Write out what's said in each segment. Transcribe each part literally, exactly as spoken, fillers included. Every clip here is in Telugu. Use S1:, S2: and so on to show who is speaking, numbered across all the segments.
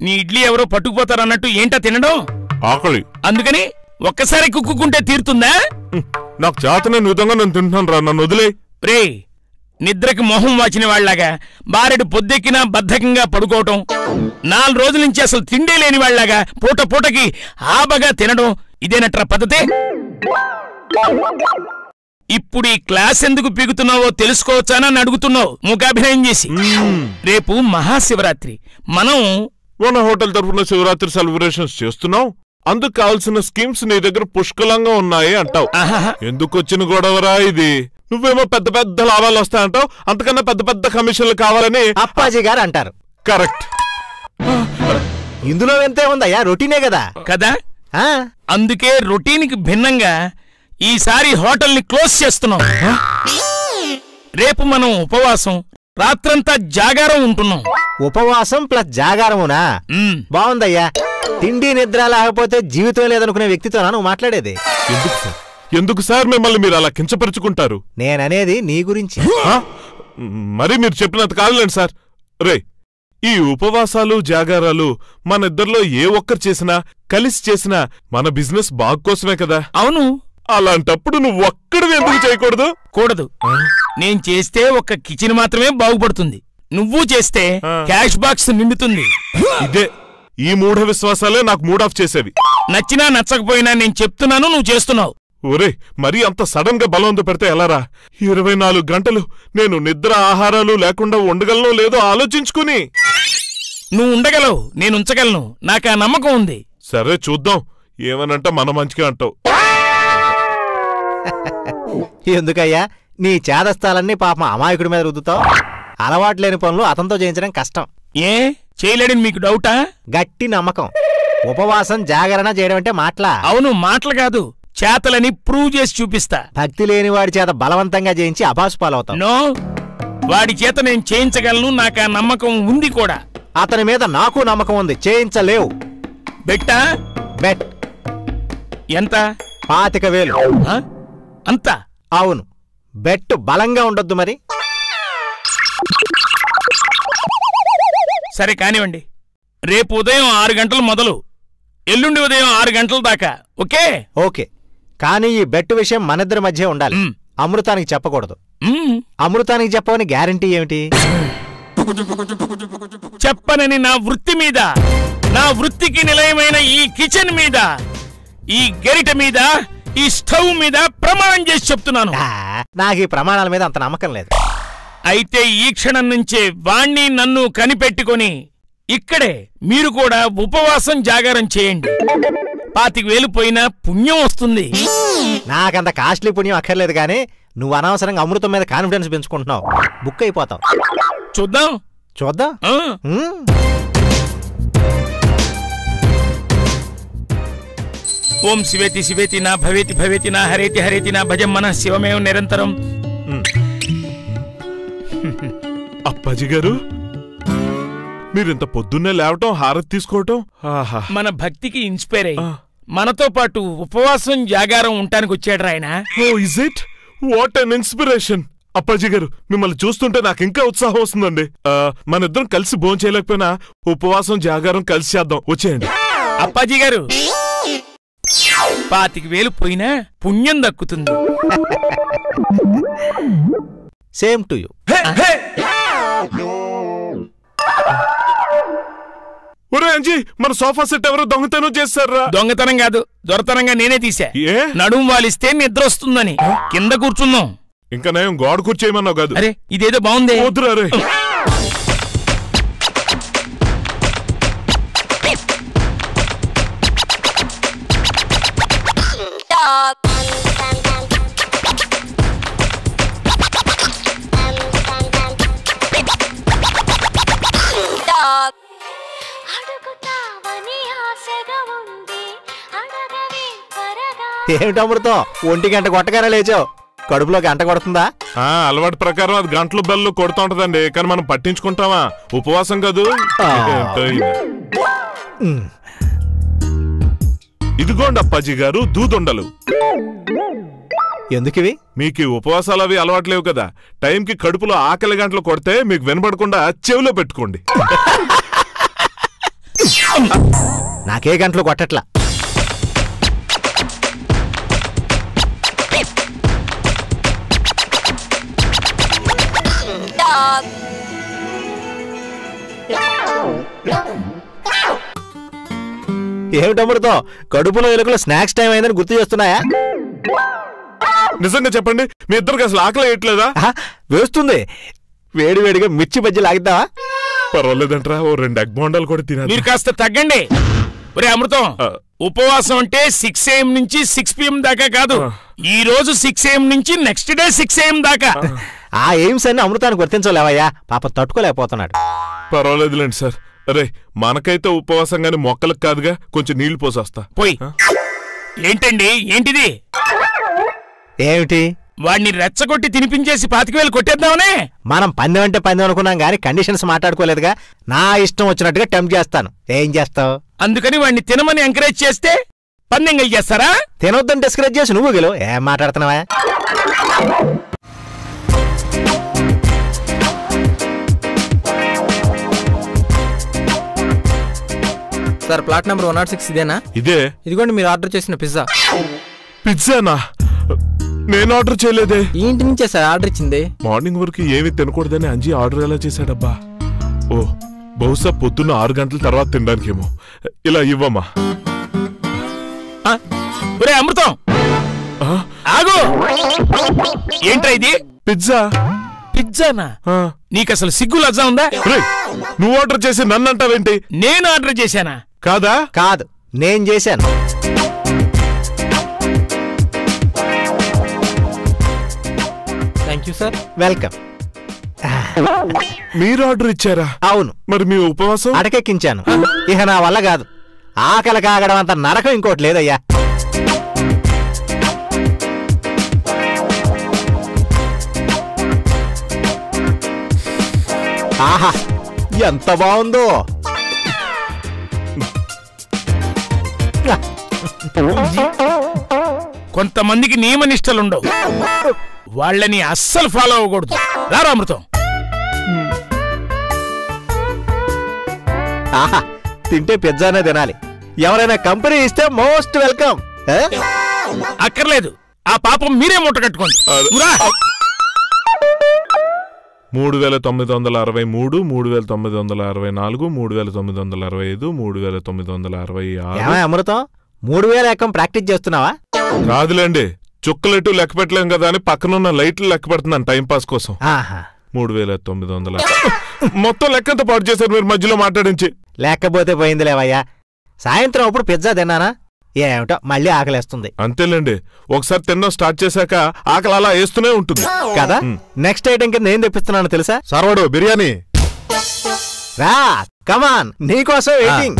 S1: నీ ఇడ్లీ ఎవరో పట్టుకుపోతారన్నట్టు ఏంటా తినడం?
S2: ఆకలి.
S1: అందుకని ఒక్కసారి కుక్కుంటే తీరుతుందా?
S2: నాకు చేతనే విధంగా నేను తింటున్నాను రా, నన్ను వదిలే.
S1: రే, నిద్రకి మొహం వాచిన వాళ్లాగా బారెడు పొద్దెక్కినా బద్ధకంగా పడుకోవటం, నాలుగు రోజుల నుంచి అసలు తిండే లేని వాళ్లాగా పూట పూటకి ఆబగా తినడం ఇదేనట్రా పద్ధతే? ఇప్పుడు ఈ క్లాస్ ఎందుకు పీగుతున్నావో తెలుసుకోవచ్చానని అడుగుతున్నావు మూకాభినయం చేసి. రేపు మహాశివరాత్రి. మనం
S2: మన హోటల్ తరఫున శివరాత్రి సెలబ్రేషన్స్ చేస్తున్నాం. అందుకు కావాల్సిన స్కీమ్స్ నీ దగ్గర పుష్కలంగా ఉన్నాయి అంటావు. ఎందుకు వచ్చిన గొడవరా ఇది? నువ్వేమో పెద్ద పెద్ద లాభాలు వస్తాయంటావు, అంతకన్నా పెద్ద పెద్ద కమిషన్లు కావాలని
S3: అప్పాజీ గారు అంటారు.
S2: కరెక్ట్.
S3: ఇందులో ఎంతే ఉందయ్యా, రొటీనే కదా
S1: కదా అందుకే రొటీన్కి భిన్నంగా ఈసారి హోటల్ని క్లోజ్ చేస్తున్నాం. రేపు మనం ఉపవాసం, రాత్రంతా జాగారం ఉంటున్నాం.
S3: ఉపవాసం ప్లస్ జాగారమునా? బాగుందయ్యా. తిండి నిద్ర లేకపోతే జీవితం లేదనుకునే వ్యక్తితో నువ్వు మాట్లాడేది.
S2: ఎందుకు సార్ ఎందుకు సార్ మిమ్మల్ని మీరు అలా కించపరుచుకుంటారు?
S3: నేననేది నీ గురించి.
S2: మరి మీరు చెప్పినంత కాదులేండి సార్. రే, ఈ ఉపవాసాలు జాగారాలు మన ఇద్దరిలో ఏ ఒక్కరు చేసినా, కలిసి చేసినా మన బిజినెస్ బాగుకోసమే కదా.
S1: అవును.
S2: అలాంటప్పుడు నువ్వు ఒక్కడివి ఎందుకు చేయకూడదు?
S1: కూడదు. నేను చేస్తే ఒక్క కిచెన్ మాత్రమే బాగుపడుతుంది, నువ్వు చేస్తే క్యాష్ బాక్స్ నిండుతుంది.
S2: ఇదే ఈ మూఢ విశ్వాసాలే నాకు మూడ్ ఆఫ్ చేసేవి.
S1: నచ్చినా నచ్చకపోయినా నేను చెప్తున్నాను, నువ్వు చేస్తున్నావు.
S2: ఒరే, మరీ అంత సడన్ గా బలవంత పెడితే ఎలారా? ఇరవై నాలుగు గంటలు నేను నిద్ర ఆహారాలు లేకుండా ఉండగలను లేదో ఆలోచించుకుని.
S1: నువ్వు ఉండగలవు, నేను ఉంచగలను, నాకు ఆ నమ్మకం ఉంది.
S2: సరే చూద్దాం, ఏమనంట మన మంచిగా అంటావు.
S3: ఎందుకయ్యా నీ చేదస్తాలన్నీ పాపం అమాయకుడి మీద రుద్దుతావు? అలవాట్లేని పనులు అతనితో చేయించడం కష్టం.
S1: ఏ చేయలేడని మీకు డౌటా?
S3: గట్టి నమ్మకం. ఉపవాసం జాగరణ చేయడం అంటే మాటలా?
S1: అవును, మాటలు కాదు, చేతలని ప్రూవ్ చేసి చూపిస్తా.
S3: భక్తి లేని వాడి చేత బలవంతంగా చేయించి అభాసు పాలవుతావు.
S1: నో, వాడి చేత నేను చేయించగలను, నాకు ఆ నమ్మకం ఉంది కూడా.
S3: అతని మీద నాకు నమ్మకం ఉంది, చేయించలేవు.
S1: బెట్టా?
S3: బెట్.
S1: ఎంత?
S3: పాతిక వేలు.
S1: అంతా?
S3: అవును. బెట్ బలంగా ఉండొద్దు మరి.
S1: సరే కానివ్వండి. రేపు ఉదయం ఆరు గంటలు మొదలు, ఎల్లుండి ఉదయం ఆరు గంటల దాకా. ఓకే?
S3: ఓకే. కానీ ఈ బెట్ విషయం మనిద్దరి మధ్య ఉండాలి, అమృతానికి చెప్పకూడదు. అమృతానికి చెప్పవని గ్యారంటీ ఏమిటి?
S1: చెప్పనని నా వృత్తి మీద, నా వృత్తికి నిలయమైన ఈ కిచెన్ మీద, ఈ గరిట మీద, ఈ స్టవ్ మీద ప్రమాణం చేసి చెప్తున్నాను.
S3: నాకు ఈ ప్రమాణాల మీద అంత నమ్మకం లేదు.
S1: అయితే ఈ క్షణం నుంచే వాణ్ణి నన్ను కనిపెట్టుకొని ఇక్కడే మీరు కూడా ఉపవాసం జాగారం చేయండి. పాతిక వేలు పోయినా పుణ్యం వస్తుంది.
S3: నాకంత కాస్ట్లీ పుణ్యం అక్కర్లేదు, కానీ నువ్వు అనవసరంగా అమృతం మీద కాన్ఫిడెన్స్ పెంచుకుంటున్నావు, బుక్ అయిపోతావు.
S1: చూద్దాం
S3: చూద్దాం.
S1: ఓం శివేతి శివేతి నా భవేతి భవేతి నా హరేతి హరేతి నా భజం మన శివమేవ నిరంతరం.
S2: అప్పాజీ గారు, మీరింత పొద్దున్నే లేవటం, హారతి తీసుకోవటం
S1: మన భక్తికి ఇన్స్పైర్ అయ్యి మనతో పాటు ఉపవాసం జాగారం ఉండటానికి వచ్చాడు ఆయన.
S2: Oh is it? What an inspiration. Appaji గారు, మిమ్మల్ని చూస్తుంటే నాకు ఇంకా ఉత్సాహం వస్తుందండి. మన ఇద్దరం కలిసి భోజనం చేయలేకపోయినా ఉపవాసం జాగారం కలిసి చేద్దాం, వచ్చేయండి.
S1: అప్పాజీ గారు, పాతిక వేలు పోయినా పుణ్యం దక్కుతుంది.
S3: Same to you.
S2: ఒరే అంజీ, మన సోఫా సెట్ ఎవరో దొంగతనం చేశారా?
S1: దొంగతనం కాదు, దొరతనంగా నేనే తీసా. నడుము వాలిస్తే నిద్ర వస్తుందని కింద కూర్చున్నాం.
S2: ఇంకా నేను గోడ కూర్చేయమన్నావు కాదు?
S1: అరే ఇదేదో బాగుంది.
S2: వద్దురా రే.
S3: ఏమిటి అమృతం, ఒంటి గంట కొట్టగానే లేచావు, కడుపులో గంట కొడుతుందా?
S2: అలవాటు ప్రకారం అది గంటలు బెల్లు కొడుతూ ఉంటదండి, కానీ మనం పట్టించుకుంటామా? ఉపవాసం కాదు. ఇదిగోండి అప్పాజీ గారు, దూదొండలు.
S3: ఎందుకివి?
S2: మీకు ఉపవాసాలు అవి అలవాట్లేవు కదా, టైంకి కడుపులో ఆకలి గంటలు కొడితే మీకు వినపడకుండా చెవిలో పెట్టుకోండి.
S3: నాకే గంటలు కొట్టట్లా. ఏమిటమ్ముడుతో కడుపులో ఎలుకలు స్నాక్స్ టైం అయిందని గుర్తు చేస్తున్నాయా?
S2: నిజంగా చెప్పండి, మీ ఇద్దరికి అసలు ఆకలి వేయట్లేదా?
S3: వేస్తుంది. వేడి వేడిగా మిర్చి బజ్జీ లాగిద్దావా?
S2: పర్వాలేదంట్రా, ఓ రెండు ఎగ్ బోండాలు కూడా తినాలి.
S1: మీరు కాస్త తగ్గండి. ఒరే అమృతం, ఉపవాసం అంటే సిక్స్ ఏఎం నుంచి సిక్స్ పిఎం దాకా కాదు, ఈ రోజు సిక్స్ ఏఎం నుంచి నెక్స్ట్ డే సిక్స్ ఏఎం దాకా.
S3: ఆ ఎయిమ్స్ అన్ని అమృతానికి వర్తించలేవయ్యా, పాప తట్టుకోలేకపోతున్నాడు.
S2: పర్వాలేదులేండి సార్. అరే మనకైతే ఉపవాసం గాని మొక్కలకు కాదుగా, కొంచెం నీళ్లు పోసొస్తా.
S1: పోయి. ఏంటండి ఏంటిది?
S3: ఏమిటి?
S1: వాడిని రెచ్చగొట్టి తినిపించేసి పాతిక వేలు కొట్టేద్దామనే.
S3: మనం పందెం అంటే పందెం అనుకున్నాం గానీ కండిషన్స్ మాట్లాడుకోలేదుగా. నా ఇష్టం వచ్చినట్టుగా టెంప్ట్ చేస్తాను. ఏం చేస్తావు?
S1: అందుకని వాడిని తినమని ఎంకరేజ్ చేస్తే పందెం గెలిచేస్తారా?
S3: తినొద్దని డిస్కరేజ్ చేసి నువ్వు గెలు. ఏం మాట్లాడుతున్నావా?
S4: Sir, plot number one nought six ఇదేనా?
S2: ఇదే.
S4: ఇదిగోండి మీరు ఆర్డర్ చేసిన పిజ్జా.
S2: పిజ్జానా? నేను ఆర్డర్ చేయలేదే.
S4: ఈ ఇంటి నుంచే సార్ ఆర్డర్ ఇచ్చింది.
S2: మార్నింగ్ వరకు ఏమి తినకూడదని అంజీ ఆర్డర్ ఎలా చేశాడబ్బా? ఓ, బహుశా పొద్దున్న ఆరు గంటల తర్వాత తినడానికేమో. ఇలా ఇవ్వమ్మా.
S1: ఒరే అమృతం, ఆగు. ఏంట్రా ఇది?
S2: పిజ్జా.
S1: పిజ్జానా? నీకు అసలు సిగ్గు లజ్జా ఉందా?
S2: నువ్వు ఆర్డర్ చేసి నన్ను అంటావేంటి?
S1: నేను ఆర్డర్ చేశానా?
S2: కాదా?
S3: కాదు, నేను చేశాను.
S4: Thank you sir.
S3: వెల్కమ్.
S2: మీరు ఆర్డర్ ఇచ్చారా?
S3: అవును.
S2: మరి మీ ఉపవాసం?
S3: అటకెక్కించాను. ఇక నా వల్ల కాదు. ఆకలి కాగడం అంత నరకం ఇంకోటి లేదయ్యా. ఆహా, ఎంత బాగుందో.
S1: కొంతమందికి నియమ నిష్టలుండవు, వాళ్ళని అస్సలు ఫాలో అవ్వకూడదు. రారా అమృతం.
S3: ఆహా, తింటే పిజ్జానే తినాలి. ఎవరైనా కంపెనీ ఇస్తే మోస్ట్ వెల్కమ్.
S1: అక్కర్లేదు, ఆ పాపం మీరే మూట కట్టుకోండి.
S2: మూడు వేల తొమ్మిది వందల అరవై మూడు, మూడు వేల తొమ్మిది వందల అరవై నాలుగు, మూడు వేల తొమ్మిది వందల అరవై ఐదు, మూడు వేల తొమ్మిది వందల అరవై ఆరు.
S3: అమృతం, మూడు వేల ఎక్కం ప్రాక్టీస్ చేస్తున్నావా?
S2: కాదులేండి, చుక్కలెట్టు లెక్క పెట్టలేం కదా అని పక్కనున్న లైట్లు లెక్క పెడుతున్నాను టైం పాస్ కోసం. మూడు వేల తొమ్మిది వందల మొత్తం లెక్కంతా పాటు చేశారు మీరు మధ్యలో మాట్లాడించి.
S3: లేకపోతే పోయింది లేవయ్యా. సాయంత్రం అప్పుడు పిజ్జా తిన్నానా, ఏమిటో మళ్ళీ ఆకలేస్తుంది.
S2: అంతేలేండి, ఒకసారి తినడం స్టార్ట్ చేశాక ఆకలి అలా వేస్తూనే ఉంటుంది
S3: కదా. నెక్స్ట్ ఐటెం కింద ఏం తెప్పిస్తున్నాను తెలుసా?
S2: సర్వడు బిర్యానీ.
S3: రా, కమాన్, నీకోసం వెయిటింగ్.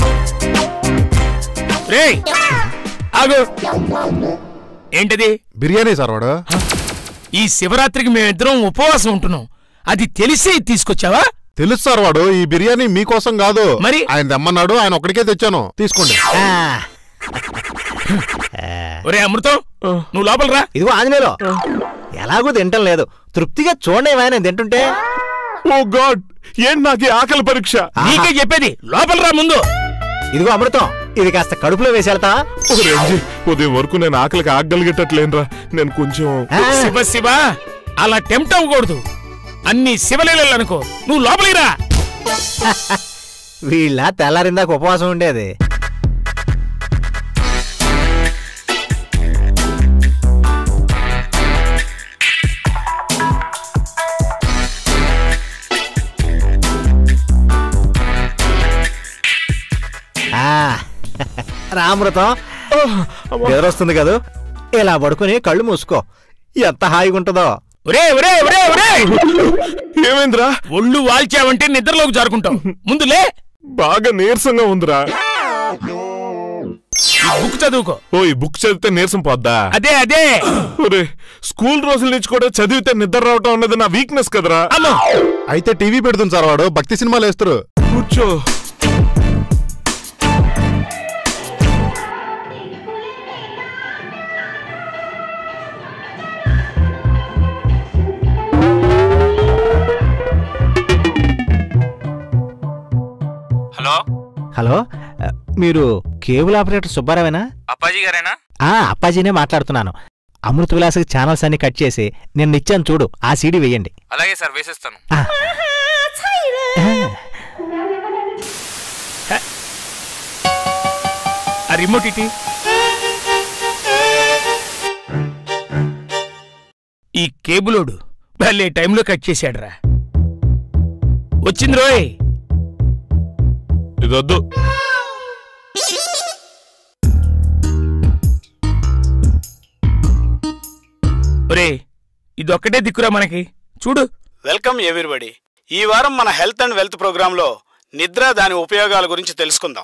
S1: రేయ్ ఆగు. ఏంటది?
S2: బిర్యానీ సర్వడు.
S1: ఈ శివరాత్రికి మేమిద్దరం ఉపవాసం ఉంటున్నాం, అది తెలిసి తీసుకొచ్చావా?
S2: తెలుసు సార్, వాడు ఈ బిర్యానీ మీకోసం కాదు,
S1: మరి
S2: ఆయన తెమ్మన్నాడు, ఆయన ఒక్కడికే తెచ్చాను, తీసుకోండి.
S1: ఒరే అమృతం, నువ్వు లోపల రా.
S3: ఇదిగో ఆంజనేయులు, ఎలాగూ తింటం లేదు, తృప్తిగా చూడేవా నేను తింటుంటే.
S2: ఓ గాడ్, ఏంటి నాకు ఆకలి పరీక్ష?
S1: నీకే చెప్పేది, లోపల రా ముందు.
S3: ఇదిగో అమృతం, ఇది కాస్త కడుపులో వేసేళ్తా.
S2: ఉదయం వరకు నేను ఆకలికి ఆగలిగేటట్లేనురా, నేను కొంచెం.
S1: శివ శివ, అలా టెంప్ట్ అవ్వకూడదు, అన్ని శివలీలలు అనుకో. నువ్వు లోపలికి రా.
S3: వీళ్ళ తెల్లారిందాక ఉపవాసం ఉండేది. రామృతం, ఎదురొస్తుంది కదూ, ఇలా పడుకుని కళ్ళు మూసుకో, ఎంత హాయిగా ఉంటుందో.
S2: ఏమైందిరా?
S1: ఒళ్ళు వాల్చావంటే నిద్రలోకి జారుకుంటాం. ముందులే.
S2: బాగా నీరసంగా ఉందిరా.
S1: బుక్ చదువుకో.
S2: ఓ, ఈ బుక్ చదివితే నీరసం పోద్దా?
S1: అదే అదే.
S2: స్కూల్ రోజుల నుంచి కూడా చదివితే నిద్ర రావటం అన్నది నా వీక్నెస్ కదరా.
S5: అయితే టీవీ పెడుతుంది సార్, వాడు భక్తి సినిమాలు వేస్తారు.
S2: కూర్చో.
S3: హలో, మీరు కేబుల్ ఆపరేటర్ సుబ్బారావేనా?
S6: అప్పాజీ గారేనా?
S3: ఆ అప్పాజీనే మాట్లాడుతున్నాను. అమృత విలాసకి ఛానల్స్ అన్ని కట్ చేసి నేను ఇచ్చాను చూడు, ఆ సీడీ వెయ్యండి.
S6: అలాగే సార్, వేసేస్తాను.
S1: ఆ రిమోట్ ఇటీ. ఈ కేబులోడు భలే టైంలో కట్ చేశాడురా. వచ్చింది రోయ్.
S2: ఇదొద్దు.
S1: ఒరే ఇదొక్కటే దిక్కురా మనకి, చూడు.
S7: Welcome everybody. ఈ వారం మన హెల్త్ అండ్ వెల్త్ ప్రోగ్రాంలో నిద్ర, దాని ఉపయోగాల గురించి తెలుసుకుందాం.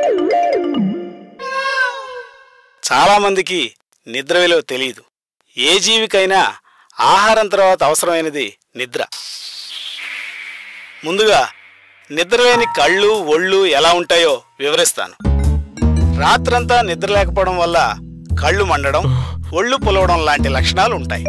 S7: చాలా మందికి నిద్ర విలువ తెలియదు. ఏ జీవికైనా ఆహారం తర్వాత అవసరమైనది నిద్ర. ముందుగా నిద్రలేని కళ్ళు, ఒళ్ళు ఎలా ఉంటాయో వివరిస్తాను. రాత్రంతా నిద్ర లేకపోవడం వల్ల కళ్ళు మండడం, ఒళ్ళు పులవడం లాంటి లక్షణాలు ఉంటాయి.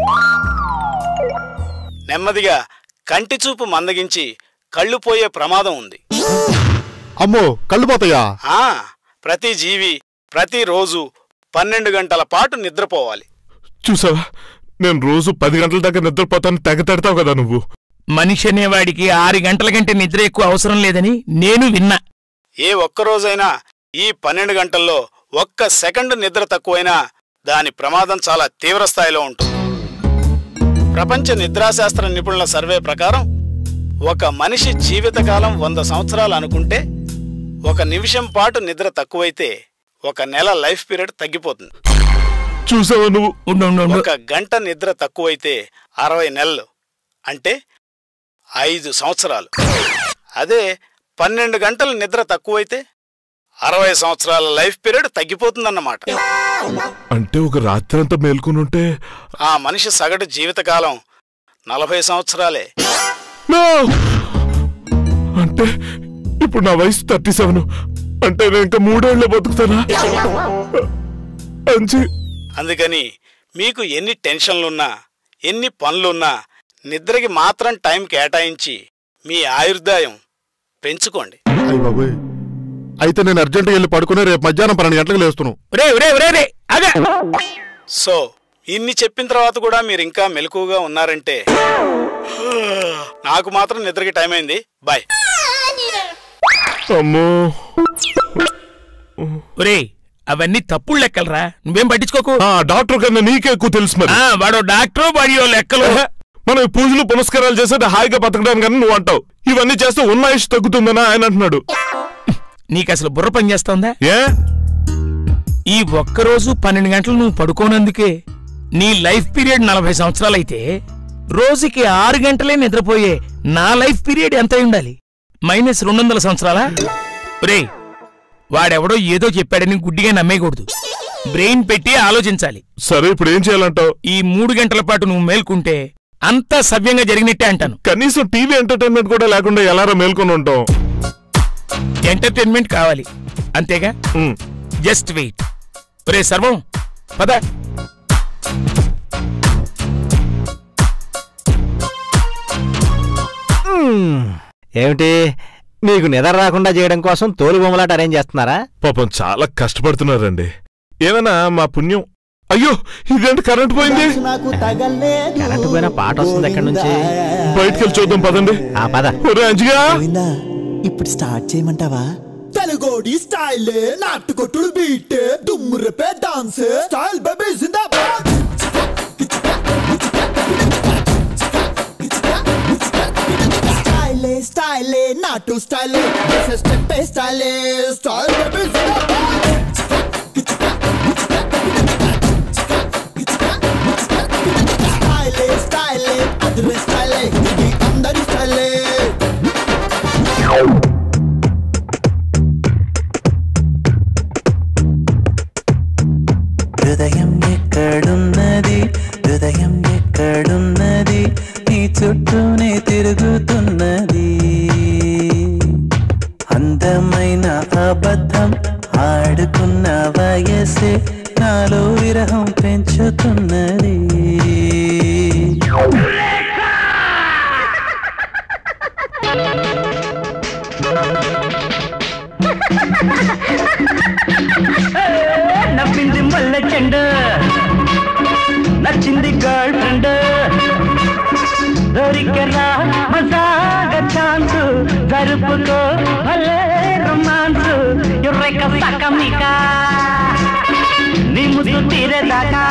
S7: నెమ్మదిగా కంటి చూపు మందగించి కళ్ళు పోయే ప్రమాదం ఉంది.
S5: అమ్మో, కళ్ళు పోతాయా?
S7: ఆ ప్రతి జీవి ప్రతిరోజు పన్నెండు గంటల పాటు నిద్రపోవాలి.
S2: చూసావా, నేను రోజు పది గంటల దాకా నిద్రపోతాను తెగ తడతావు కదా నువ్వు.
S1: మనిషి అనేవాడికి ఆరు గంటల కంటే నిద్ర ఎక్కువ అవసరం లేదని నేను విన్నా.
S7: ఏ ఒక్కరోజైనా ఈ పన్నెండు గంటల్లో ఒక్క సెకండ్ నిద్ర తక్కువైనా దాని ప్రమాదం చాలా తీవ్రస్థాయిలో ఉంటుంది. ప్రపంచ నిద్రాశాస్త్ర నిపుణుల సర్వే ప్రకారం ఒక మనిషి జీవితకాలం వంద సంవత్సరాలు అనుకుంటే ఒక నిమిషం పాటు నిద్ర తక్కువైతే ఒక నెల లైఫ్ పీరియడ్ తగ్గిపోతుంది.
S2: చూసావా నువ్వు?
S7: ఒక గంట నిద్ర తక్కువైతే అరవై నెలలు అంటే ఐదు సంవత్సరాలు. అదే పన్నెండు గంటల నిద్ర తక్కువైతే అరవై సంవత్సరాల లైఫ్ పీరియడ్ తగ్గిపోతుందన్నమాట.
S2: అంటే ఒక రాత్రి అంతా మేల్కొనుంటే
S7: ఆ మనిషి సగటు జీవితకాలం నలభై సంవత్సరాలే.
S2: అంటే ఇప్పుడు నా వయసు థర్టీ సెవెన్ అంటే నేను ఇంకా మూడేళ్ల బతుకుతానా?
S7: అందుకని మీకు ఎన్ని టెన్షన్లున్నా, ఎన్ని పనులున్నా నిద్రకి మాత్రం టైం కేటాయించి మీ ఆయుర్దాయం పెంచుకోండి.
S5: అయితే నేను అర్జెంటుగా వెళ్ళి పడుకుని రేపు మధ్యాహ్నం పన్నెండు గంటలకు లేస్తున్నాను.
S7: సో ఇన్ని చెప్పిన తర్వాత కూడా మీరు ఇంకా మెలకువగా ఉన్నారంటే నాకు మాత్రం నిద్రకి టైం అయింది. బాయ్.
S2: అమ్మో,
S1: ఒరే అవన్నీ తప్పుడు లెక్కలరా, నువ్వేం పట్టించుకోకు.
S2: డాక్టర్ కన్నా నీకే ఎక్కువ తెలుసు. మరి
S1: వాడో డాక్టర్, వాడియో లెక్కలు.
S2: మనం పూజలు పునస్కారాలు చేసేది హాయిగా బతకడానికి అని నువ్వు అంటావు. ఇవన్నీ చేస్తే ఉన్న ఆయుష్ తగ్గుతుందని ఆయన అంటున్నాడు.
S1: నీకు అసలు బుర్ర పని చేస్తోందా?
S2: ఏ
S1: ఈ ఒక్కరోజు పన్నెండు గంటలు నువ్వు పడుకోనందుకే నీ లైఫ్ పీరియడ్ నలభై సంవత్సరాలైతే రోజుకి ఆరు గంటలే నిద్రపోయే నా లైఫ్ పీరియడ్ ఎంత ఉండాలి? మైనస్ రెండు వందల సంవత్సరాలా? రే వాడెవడో ఏదో చెప్పాడని గుడ్డిగా నమ్మేయకూడదు. బ్రెయిన్ పెట్టి ఆలోచించాలి.
S2: సరే ఇప్పుడు ఏం చేయాలంటావు?
S1: ఈ మూడు గంటల పాటు నువ్వు మేల్కుంటే అంతా సవ్యంగా జరిగినట్టే అంటాను.
S2: కనీసం టీవీ ఎంటర్టైన్మెంట్ కూడా లేకుండా ఎలారా మేల్కొని ఉంటాం?
S1: ఎంటర్టైన్మెంట్ కావాలి అంతేగా. Just wait. ఒరే సర్వం పద.
S3: ఏమిటి, మీకు నిద్ర రాకుండా చేయడం కోసం తోలు బొమ్మలాట అరేంజ్ చేస్తున్నారా?
S2: పాపం చాలా కష్టపడుతున్నారండి. ఏమైనా మా పుణ్యం. అయ్యో ఇదేంటి కరెంట్ పోయింది?
S3: కరెంట్ పోయిన పాట వస్తుంది ఎక్కడి నుంచి?
S2: బయటకెళ్ళి చూద్దాం పదండి.
S3: ఆ పద.
S8: ఇప్పుడు స్టార్ట్ చేయమంటావా? తెలుగోడి స్టైల్, నాటుకొట్టుడు బీట్, దుమ్మురపే డాన్స్ స్టైల్ బేబీ జిందాబాద్. స్టైలే స్టైలే నాటు స్టైలే, స్టెప్ స్టైలే స్టైల్ బేబీ జిందాబాద్. స్టైలే స్టైలే అదర్ స్టైలే, ఇది అందరి స్టైలే.
S9: హృదయం ఎక్కడున్నది, హృదయం ఎక్కడున్నది, నీ చుట్టూనే తిరుగుతున్నది. అందమైన అబద్ధం ఆడుకున్న వయసే నాలో విరహం పెంచుతున్నది.
S6: దొరికెరా మజాగా ఛాన్స్ జరుపుకో భలే రొమాన్స్ యుర్రెక సకమిక నీ ముద్దు తీరేదాకా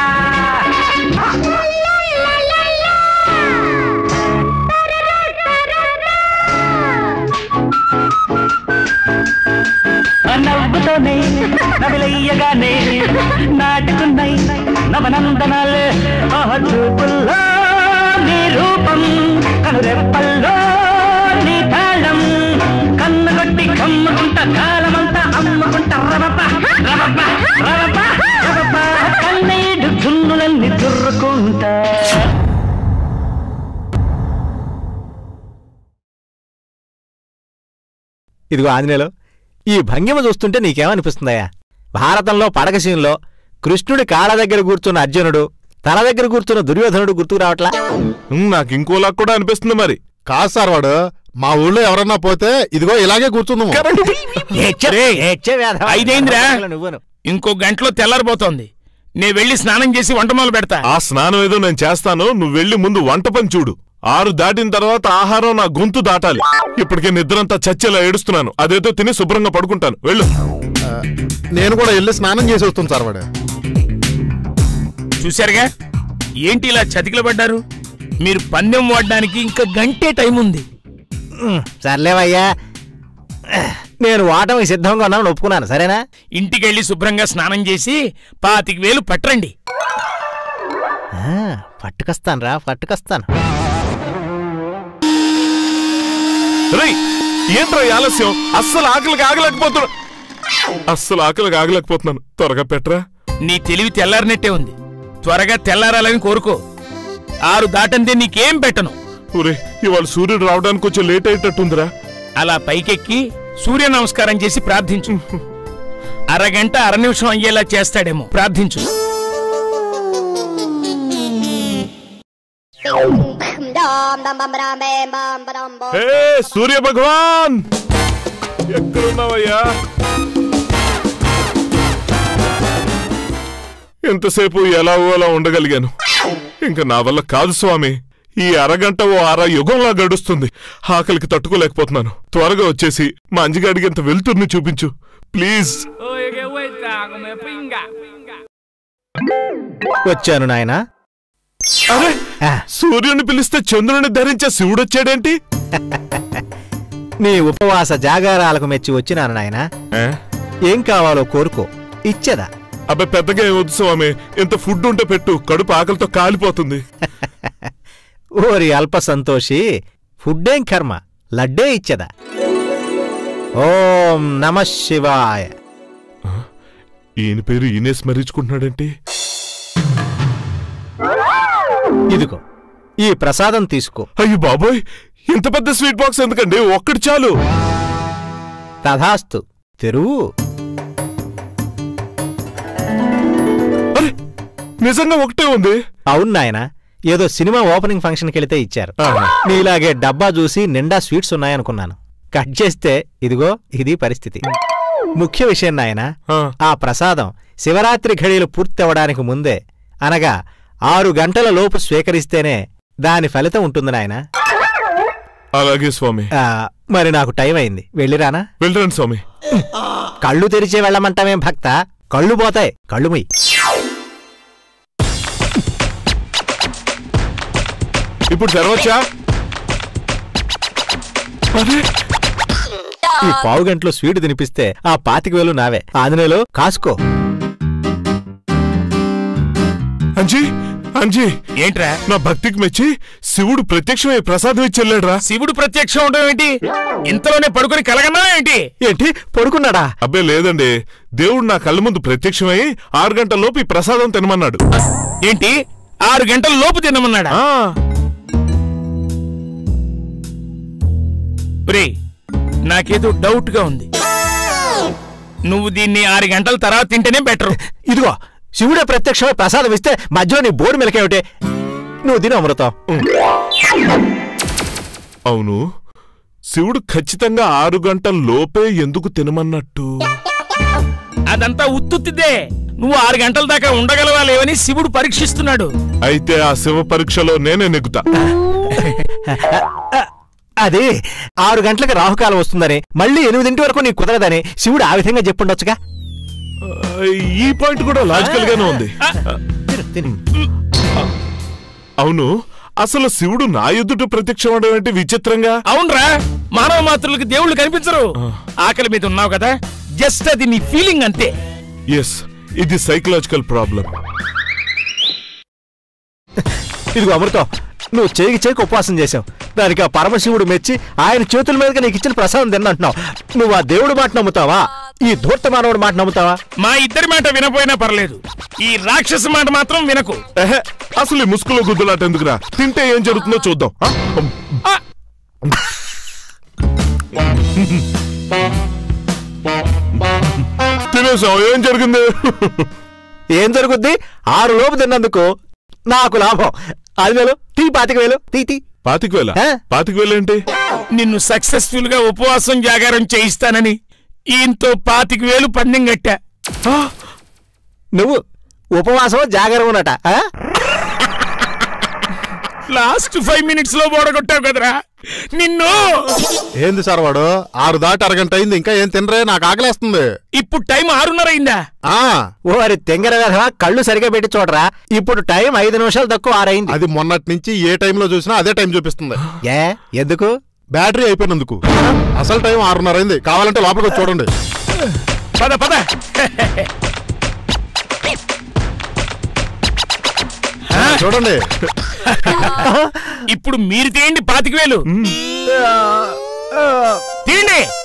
S6: నవ్వుతోనే నవిలయ్యగానే నాటుకున్నాయి నవనందనాలే చూపుల్లో నీ రూపం కనురెప్పల్లో నీ తాళం కన్ను కొట్టి కమ్ముకుంటా కాలమంతా అమ్ముకుంటా రవప రవప రవప రవప కన్నీడు చున్నులన్నీ దుర్రుకుంటా.
S3: ఇదిగో ఆంజనేయులు, ఈ భంగిమ చూస్తుంటే నీకేమనిపిస్తుందయ్యా? భారతంలో పడక సీన్లో కృష్ణుడి కాళ్ళ దగ్గర కూర్చున్న అర్జునుడు, తల దగ్గర కూర్చున్న దుర్యోధనుడు గుర్తుకు రావట్లా?
S2: నాకు ఇంకోలా కూడా అనిపిస్తుంది. మరి
S5: కాదు సార్, వాడు మా ఊళ్ళో ఎవరన్నా పోతే ఇదిగో ఇలాగే కూర్చుందాము.
S1: ఐదైందిరా, ఇంకో గంటలో తెల్లారిపోతోంది. నే వెళ్ళి స్నానం చేసి వంట మొదలు పెడతా.
S2: ఆ స్నానం ఏదో నేను చేస్తాను, నువ్వు వెళ్ళి ముందు వంట పని చూడు. ఆరు దాటిన తర్వాత ఆహారం నా గొంతు దాటాలి. ఇప్పటికే నిద్రంతా చచ్చేలా ఏడుస్తున్నాను. అదేదో తిని శుభ్రంగా పడుకుంటాను. వెళ్ళు.
S5: నేను కూడా వెళ్ళి స్నానం చేసి వస్తాను సార్. వాడు
S1: చూశారుగా, ఏంటి ఇలా చతికిల పడ్డారు? మీరు పందెం వాడడానికి ఇంకా గంటే టైం ఉంది.
S3: సర్లేవయ్యా, నేను వాటమికి సిద్ధంగా ఉన్నాను, ఒప్పుకున్నాను. సరేనా?
S1: ఇంటికెళ్ళి శుభ్రంగా స్నానం చేసి పాతిక వేలు పట్టరండి.
S3: పట్టుకొస్తాను రా, పట్టుకొస్తాను.
S2: ఏంట్రా ఆలస్యం? అస్సలు ఆకలికి ఆగలేకపోతున్నా అస్సలు ఆకలికి ఆగలేకపోతున్నాను త్వరగా పెట్టరా.
S1: నీ తెలివి తెల్లారినట్టే ఉంది. త్వరగా తెల్లారాలని కోరుకో. ఆరు దాటంతే నీకేం పెట్టను.
S2: ఊరే, ఇవాళ సూర్యుడు రావడానికి కొంచెం లేట్ అయ్యేటట్టుందిరా.
S1: అలా పైకెక్కి సూర్య నమస్కారం చేసి ప్రార్థించు. అరగంట అర నిమిషం అయ్యేలా చేస్తాడేమో, ప్రార్థించు.
S2: హే సూర్య భగవాన్, ఎక్కడున్నావయ్యా? ఎంతసేపు ఎలాగో అలా ఉండగలిగాను. ఇంకా నా వల్ల కాదు స్వామి. ఈ అరగంట ఓ అర యుగంలా గడుస్తుంది. ఆకలికి తట్టుకోలేకపోతున్నాను. త్వరగా వచ్చేసి మా అంజిగాడికి ఇంత వెలుతుర్ని చూపించు ప్లీజ్.
S3: వచ్చాను నాయనా.
S2: అరే, సూర్యుని పిలిస్తే చంద్రుని ధరించే శివుడొచ్చాడేంటి?
S3: నీ ఉపవాస జాగారాలకు మెచ్చి వచ్చినాను నాయనా. ఏం కావాలో కోరుకో, ఇచ్చేదా?
S2: అబ్బాయి పెద్దగా ఏమొద్దు స్వామి. ఇంత ఫుడ్ ఉంటే పెట్టు, కడుపు ఆకలితో కాలిపోతుంది.
S3: ఓరి అల్ప సంతోషి, ఫుడ్డేం కర్మ, లడ్డే ఇచ్చేదా? ఓం నమ శివాయ.
S2: ఈయన పేరు ఈయనే స్మరించుకుంటున్నాడేంటి?
S3: ఇదిగో ఈ ప్రసాదం తీసుకో.
S2: అయ్యో బాబోయ్, ఇంత పెద్ద స్వీట్ బాక్స్ ఎందుకండి? ఒక్కటి చాలు.
S3: తథాస్తు, తెరువు.
S2: అరే, నిజంగా ఒకటే ఉంది.
S3: అవును నాయనా, ఏదో సినిమా ఓపెనింగ్ ఫంక్షన్కి వెళితే ఇచ్చారు. నీలాగే డబ్బా చూసి నిండా స్వీట్స్ ఉన్నాయనుకున్నాను. కట్ చేస్తే ఇదిగో ఇది పరిస్థితి. ముఖ్య విషయం నాయనా, ఆ ప్రసాదం శివరాత్రి ఘడియలు పూర్తి అవడానికి ముందే, అనగా ఆరు గంటల లోపు స్వీకరిస్తేనే దాని ఫలితం ఉంటుంది నాయనా.
S2: అలాగే స్వామి.
S3: మరి నాకు టైం అయింది, వెళ్ళిరానా?
S2: వెళ్ళరండి స్వామి.
S3: కళ్ళు తెరిచే వెళ్ళమంటావేం భక్త? కళ్ళు పోతాయి, కళ్ళు ముయ్యి.
S2: ఇప్పుడు తెరవచ్చా?
S3: ఈ పావు గంటలో స్వీట్ తినిపిస్తే ఆ పాతిక వేలు నావే. ఆంజనేయులు కాసుకో.
S2: అంజీ, అంజీ,
S1: ఏంట్రా?
S2: నా భక్తికి మెచ్చి శివుడు ప్రత్యక్షమై ప్రసాదం ఇచ్చెళ్ళాడ్రా.
S1: శివుడు ప్రత్యక్షం ఉండడం ఏంటి? ఇంతలోనే పడుకుని కలగన్నా ఏంటి?
S3: ఏంటి, పడుకున్నాడా?
S2: అబ్బే లేదండి, దేవుడు నా కళ్ళ ముందు ప్రత్యక్షమై ఆరు గంటల లోపు ఈ ప్రసాదం తినమన్నాడు.
S1: ఏంటి, ఆరు గంటల లోపు తినమన్నాడా? రే, నాకేదో డౌట్ గా ఉంది. నువ్వు దీన్ని ఆరు గంటల తర్వాత తింటేనే బెటర్.
S3: ఇదిగో శివుడే ప్రత్యక్షమై ప్రసాదం ఇస్తే మధ్యలో నీ బోర్డు మిలకేమిటే? నువ్వు తిను అమృతం.
S2: అవును, శివుడు ఖచ్చితంగా ఆరు గంటల లోపే ఎందుకు తినమన్నట్టు?
S1: అదంతా ఉత్తుత్తిదే. నువ్వు ఆరు గంటల దాకా ఉండగలవా లేవని శివుడు పరీక్షిస్తున్నాడు.
S2: అయితే ఆ శివ పరీక్షలో నేనే నెగ్గుతా.
S3: అది ఆరు గంటలకు రాహుకాలం వస్తుందని, మళ్ళీ ఎనిమిదింటి వరకు నీకు కుదరదని శివుడు ఆ విధంగా చెప్పుండొచ్చుగా.
S2: ఈ పాయింట్ కూడా లాజికల్ గానే ఉంది. అవును, అసలు శివుడు నా ఎదుట ప్రత్యక్షమవడం ఏంటి విచిత్రంగా?
S1: అవునరా, మానవ మాత్రులకు దేవుళ్ళు కనిపించరు. ఆకలి మీద ఉన్నావు కదా, జస్ట్ అది నీ ఫీలింగ్ అంతే.
S2: ఎస్, ఇది సైకలాజికల్ ప్రాబ్లం.
S3: ఇదిగో అమృతం, నువ్వు చేయికి చేయికి ఉపవాసం చేసావు. దానికి ఆ పరమశివుడు మెచ్చి ఆయన చేతుల మీదుగా నీకు ఇచ్చిన ప్రసాదం తిన్నంటున్నావు. నువ్వు ఆ దేవుడి మాట నమ్ముతావా, ఈ ధూర్త మానవుడి మాట నమ్ముతావా?
S1: మా ఇద్దరి మాట వినపోయినా పర్లేదు, ఈ రాక్షస మాట మాత్రం వినకు.
S2: అసలు ఈ ముసుగులో గుద్దులాట ఎందుకురా? తింటే ఏం జరుగుతుందో చూద్దాం. తినేసాం, ఏం జరిగింది?
S3: ఏం జరుగుద్ది? ఆరు లోపు తిన్నందుకు నాకు లాభం. అది వేలు తీ, పాతిక వేలు తీ తీ.
S2: పాతిక వేల పాతిక వేలు ఏంటి?
S1: నిన్ను సక్సెస్ఫుల్ గా ఉపవాసం జాగారం చేయిస్తానని ఈయంతో పాతిక వేలు పందెం కట్టా.
S3: నువ్వు ఉపవాసం జాగారం ఉన్నట.
S1: లాస్ట్ ఫైవ్ మినిట్స్ లో బోడగొట్టావు కదరా నిన్ను.
S5: ఏంది సార్ వాడు ఆరు దాటి అరగంట అయింది, ఇంకా ఏం తినరే? నాకు ఆకలేస్తుంది.
S1: ఇప్పుడు టైం ఆరున్నర అయిందా?
S3: ఓరి తెంగర కదా, కళ్ళు సరిగా పెట్టి చూడరా. ఇప్పుడు టైం ఐదు నిమిషాలు తక్కువ ఆరైంది.
S5: అది మొన్నటి నుంచి ఏ టైంలో చూసినా అదే టైం చూపిస్తుంది.
S3: ఏ ఎందుకు?
S5: బ్యాటరీ అయిపోయినందుకు. అసలు టైం ఆరున్నర అయింది. కావాలంటే లోపలికి చూడండి.
S1: పద పద.
S5: చూడండి.
S1: ఇప్పుడు మీరు తీయండి పాతిక వేలు. తీయండి.